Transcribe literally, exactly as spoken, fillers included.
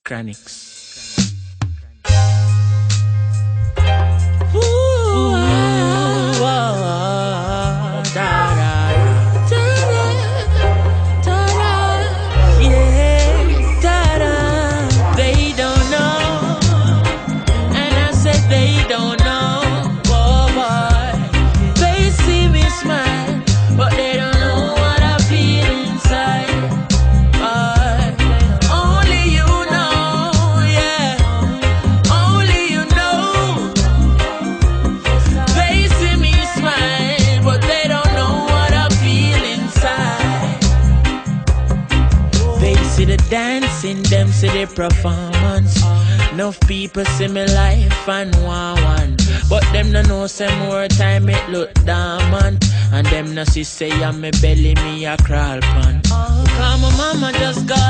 Chronics. Dancing, them see the performance. Enough people see me life and want one, but them no know say more time it look dormant. And them no see say I'm me belly me a crawl pan. Cause my mama just got